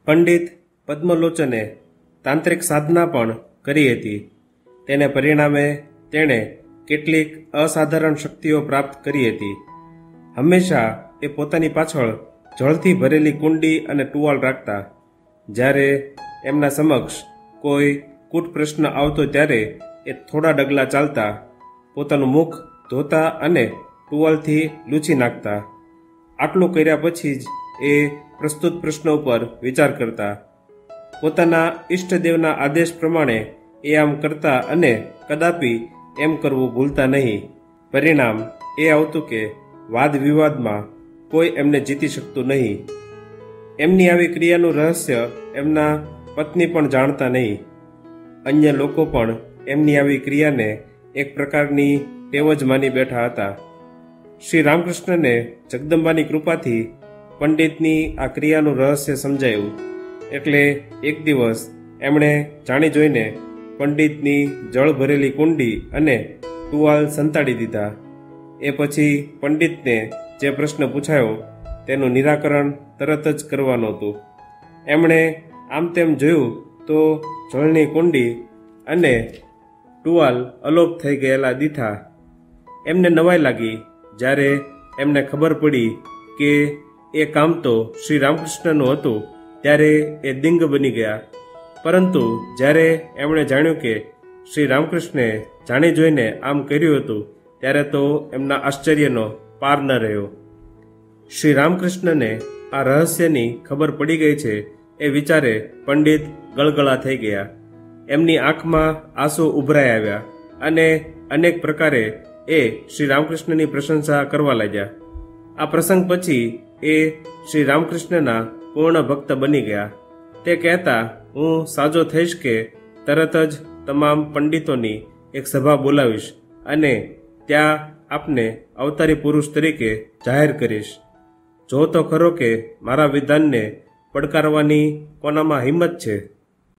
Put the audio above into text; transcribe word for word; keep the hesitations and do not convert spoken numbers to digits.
પંડિત પદ્મલોચને તાંત્રિક સાધના પણ કરી હતી. તેને પરિણામે તેણે કેટલીક અસાધારણ શક્તિઓ પ્રાપ્ત કરી હતી. હંમેશા એ પોતાની પાછળ જળથી ભરેલી કુંડી અને ટુવાલ રાખતા. જ્યારે એમના સમક્ષ કોઈ કૂટ પ્રશ્ન આવતો ત્યારે એ થોડા ડગલા ચાલતા, પોતાનું મુખ ધોતા અને ટુવાલથી લૂછી નાખતા. આટલું કર્યા પછી જ એ પ્રસ્તુત પ્રશ્ન ઉપર વિચાર કરતા. પોતાના ઈષ્ટદેવના આદેશ પ્રમાણે એ આમ કરતા અને કદાપી એમ કરવું ભૂલતા નહીં. પરિણામ એ આવતું કે વાદ વિવાદમાં કોઈ એમને જીતી શકતું નહીં. એમની આવી ક્રિયાનું રહસ્ય એમના પત્ની પણ જાણતા નહીં. અન્ય લોકો પણ એમની આવી ક્રિયાને એક પ્રકારની ટેવ જ માની બેઠા હતા. શ્રી રામકૃષ્ણને જગદંબાની કૃપાથી પંડિતની આ ક્રિયાનું રહસ્ય સમજાયું. એટલે એક દિવસ એમણે જાણી જોઈને પંડિતની જળ ભરેલી કુંડી અને ટુવાલ સંતાડી દીધા. એ પછી પંડિતને જે પ્રશ્ન પૂછાયો તેનું નિરાકરણ તરત જ કરવાનું હતું. એમણે આમ તેમ જોયું તો જળની કુંડી અને ટુવાલ અલોપ થઈ ગયેલા દીઠા. એમને નવાઈ લાગી જ્યારે એમને ખબર પડી કે એ કામ તો શ્રી રામકૃષ્ણનું હતું. ત્યારે એ દિંગ બની ગયા. પરંતુ જ્યારે એમણે જાણ્યું કે શ્રી રામકૃષ્ણે જાણી જોઈને આમ કર્યું હતું ત્યારે તો એમના આશ્ચર્યનો પાર ન રહ્યો. શ્રી રામકૃષ્ણને આ રહસ્યની ખબર પડી ગઈ છે એ વિચારે પંડિત ગળગળા થઈ ગયા. એમની આંખમાં આંસુ ઉભરાઈ આવ્યા અને અનેક પ્રકારે એ શ્રી રામકૃષ્ણની પ્રશંસા કરવા લાગ્યા. આ પ્રસંગ પછી એ શ્રી રામકૃષ્ણના પૂર્ણ ભક્ત બની ગયા. તે કહેતા, હું સાજો થઈશ કે તરત જ તમામ પંડિતોની એક સભા બોલાવીશ અને ત્યાં આપને અવતારી પુરુષ તરીકે જાહેર કરીશ. જો તો ખરો કે મારા વિધાનને પડકારવાની કોનામાં હિંમત છે.